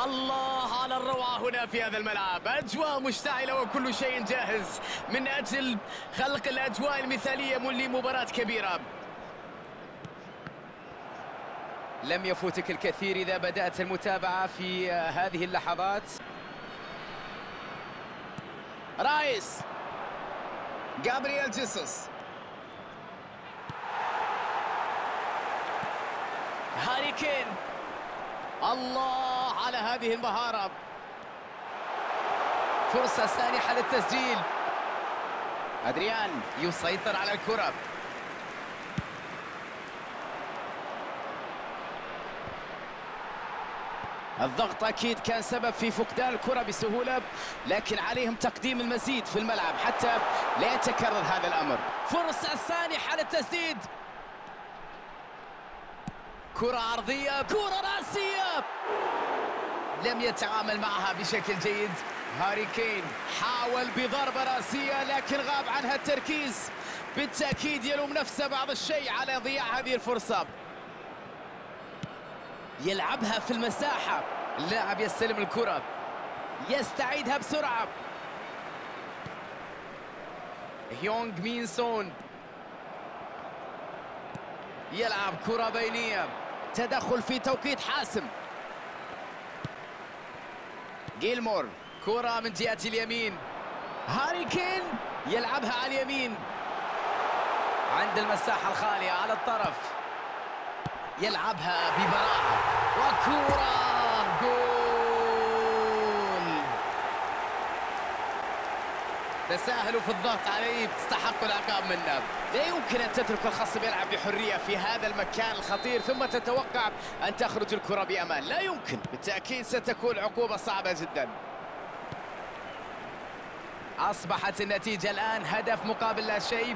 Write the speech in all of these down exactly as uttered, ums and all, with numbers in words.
الله على الروعة هنا في هذا الملعب، أجواء مشتعلة وكل شيء جاهز من أجل خلق الأجواء المثالية لمباراة كبيرة. لم يفوتك الكثير إذا بدأت المتابعة في هذه اللحظات. رايس، جابرييل جيسوس، هاري كين. الله على هذه المهارة، فرصة سانحة للتسجيل. أدريان يسيطر على الكرة، الضغط أكيد كان سبب في فقدان الكرة بسهولة، لكن عليهم تقديم المزيد في الملعب حتى لا يتكرر هذا الأمر. فرصة سانحة للتسديد، كرة عرضية، كرة رأسية، لم يتعامل معها بشكل جيد. هاري كين حاول بضربة رأسية لكن غاب عنها التركيز، بالتأكيد يلوم نفسه بعض الشيء على ضياع هذه الفرصة. يلعبها في المساحة، اللاعب يستلم الكرة يستعيدها بسرعة. هيونغ مين سون يلعب كرة بينية، تدخل في توقيت حاسم. جيلمور، كرة من جهة اليمين، هاري كين يلعبها على اليمين عند المساحة الخالية على الطرف، يلعبها ببراعة وكرة جول. تساهلوا في الضغط عليه، تستحق العقاب منه. لا يمكن أن تترك الخصم يلعب بحرية في هذا المكان الخطير ثم تتوقع أن تخرج الكرة بأمان، لا يمكن. بالتأكيد ستكون عقوبة صعبة جدا. أصبحت النتيجة الآن هدف مقابل لا شيء.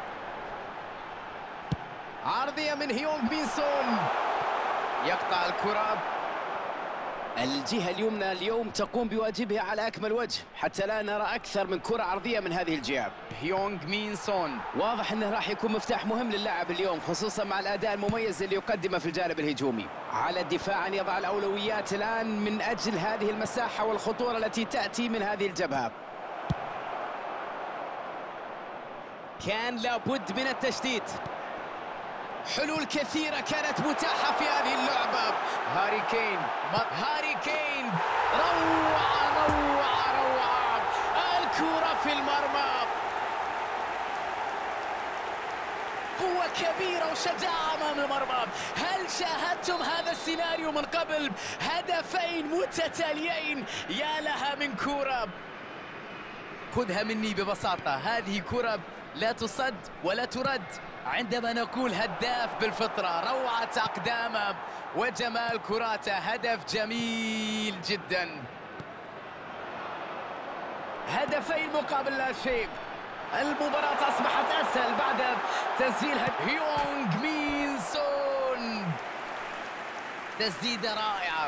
عرضية من هيونغ مين سون، يقطع الكرة. الجهة اليمنى اليوم تقوم بواجبها على أكمل وجه حتى لا نرى أكثر من كرة عرضية من هذه الجهة. هيونغ مين سون واضح أنه راح يكون مفتاح مهم للاعب اليوم، خصوصا مع الأداء المميز اللي يقدمه في الجانب الهجومي. على الدفاع أن يضع الأولويات الآن من أجل هذه المساحة والخطورة التي تأتي من هذه الجبهة. كان لابد من التشتيت، حلول كثيرة كانت متاحة في هذه اللعبة. هاري كين، هاري كين، روعة روعة روعة، الكرة في المرمى، قوة كبيرة وشجاعة أمام المرمى. هل شاهدتم هذا السيناريو من قبل؟ هدفين متتاليين، يا لها من كرة. خذها مني ببساطة، هذه كرة لا تصد ولا ترد. عندما نقول هداف بالفطرة، روعة أقدامه وجمال كراته، هدف جميل جدا. هدفين مقابل لا شيء، المباراة أصبحت أسهل بعد تسجيل هيونغ مين سون. تسديدة رائعة،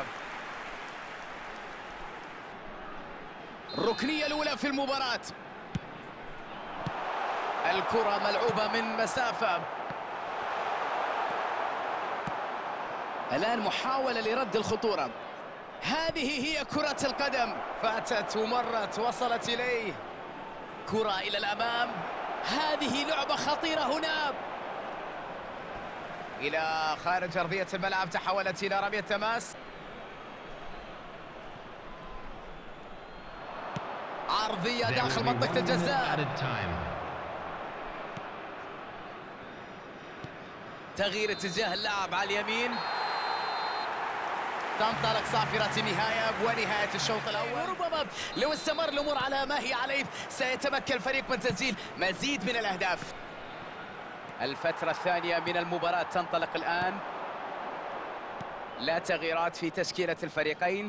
الركنية الأولى في المباراة. الكرة ملعوبة من مسافة، الآن محاولة لرد الخطورة. هذه هي كرة القدم، فاتت ومرت وصلت إليه. كرة إلى الأمام، هذه لعبة خطيرة هنا إلى خارج أرضية الملعب، تحولت إلى رمية تماس. عرضية داخل منطقة الجزاء، تغيير اتجاه اللعب على اليمين. تنطلق صافرة النهاية ونهاية الشوط الأول، وربما لو استمر الأمور على ما هي عليه سيتمكن الفريق من تسجيل مزيد من الأهداف. الفترة الثانية من المباراة تنطلق الآن، لا تغييرات في تشكيلة الفريقين.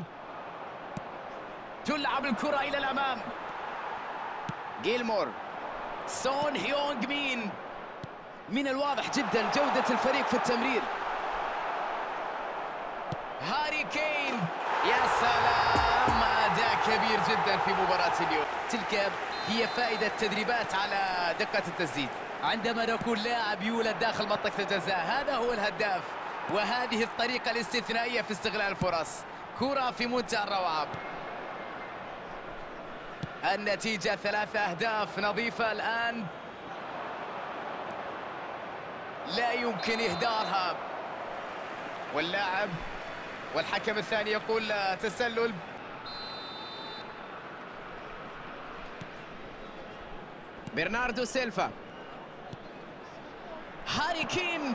تلعب الكرة إلى الأمام، جيلمور، سون هيونغ مين. من الواضح جدا جودة الفريق في التمرير. هاري كين، يا سلام، أداء كبير جدا في مباراة اليوم. تلك هي فائدة التدريبات على دقة التسديد. عندما نقول لاعب يولد داخل منطقة الجزاء، هذا هو الهداف، وهذه الطريقة الاستثنائية في استغلال الفرص. كرة في منتهى الروعة. النتيجة ثلاثة أهداف نظيفة الآن، لا يمكن إهدارها. واللاعب والحكم الثاني يقول تسلل. برناردو سيلفا، هاري كين،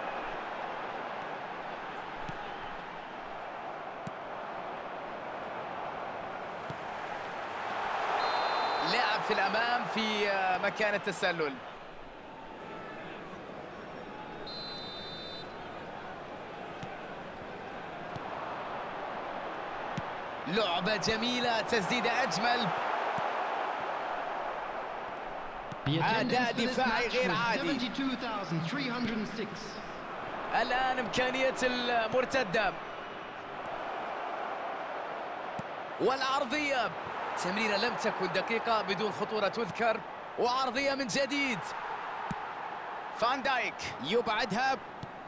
لاعب في الأمام في مكان التسلل. لعبة جميلة، تسديدة أجمل، أداء دفاعي غير عادي. الآن إمكانية المرتدة والعرضية. تمريرة لم تكن دقيقة بدون خطورة تذكر، وعرضية من جديد. فان دايك يبعدها،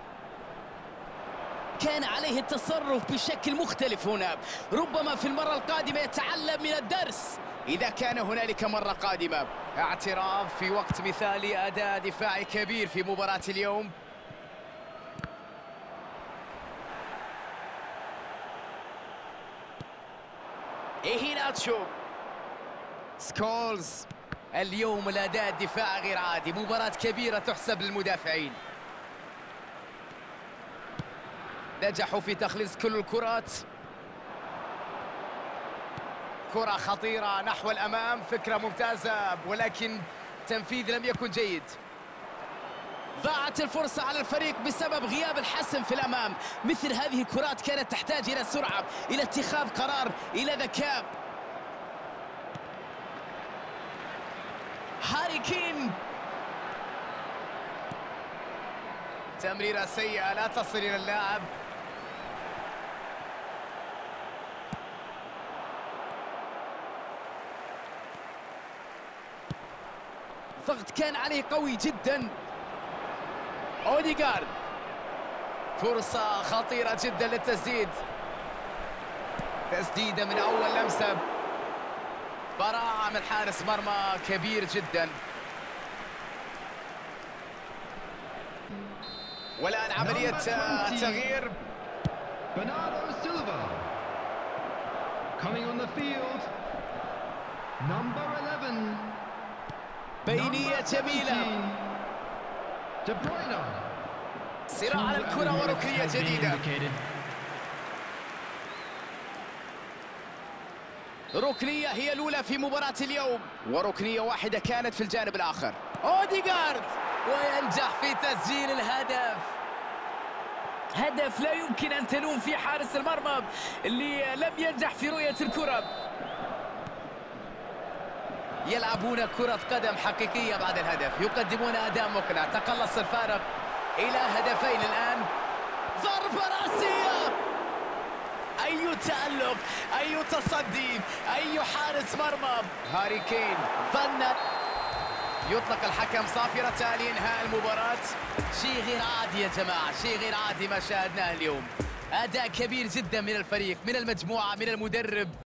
كان عليه التصرف بشكل مختلف هنا، ربما في المرة القادمة يتعلم من الدرس إذا كان هنالك مرة قادمة. اعتراف في وقت مثالي، أداء دفاعي كبير في مباراة اليوم. إيهيناتشو، سكولز. اليوم الأداء الدفاعي غير عادي، مباراة كبيرة تحسب للمدافعين. نجحوا في تخليص كل الكرات. كرة خطيرة نحو الأمام، فكرة ممتازة، ولكن تنفيذ لم يكن جيد. ضاعت الفرصة على الفريق بسبب غياب الحسم في الأمام. مثل هذه الكرات كانت تحتاج إلى سرعة، إلى اتخاذ قرار، إلى ذكاء. هاري كين، تمريرة سيئة لا تصل إلى اللاعب. ضغط كان عليه قوي جدا. اوديغارد، فرصة خطيرة جدا للتسديد. تسديدة من أول لمسة، براعة من حارس مرمى كبير جدا. والآن عملية تغيير. برناردو سيلفا coming on the field, number eleven. بينية جميلة، صراع على الكرة وركنية جديدة. ركنية هي الأولى في مباراة اليوم، وركنية واحدة كانت في الجانب الآخر. اوديغارد، وينجح في تسجيل الهدف. هدف لا يمكن أن تلوم فيه حارس المرمى اللي لم ينجح في رؤية الكرة. يلعبون كرة قدم حقيقية بعد الهدف، يقدمون أداء مقنع. تقلص الفارق إلى هدفين الآن. ضربة رأسية، أي تألق، أي تصدي، أي حارس مرمى. هاري كين ظن يطلق الحكم صافرة لإنهاء المباراة. شيء غير عادي يا جماعة، شيء غير عادي ما شاهدناه اليوم. أداء كبير جدا من الفريق، من المجموعة، من المدرب.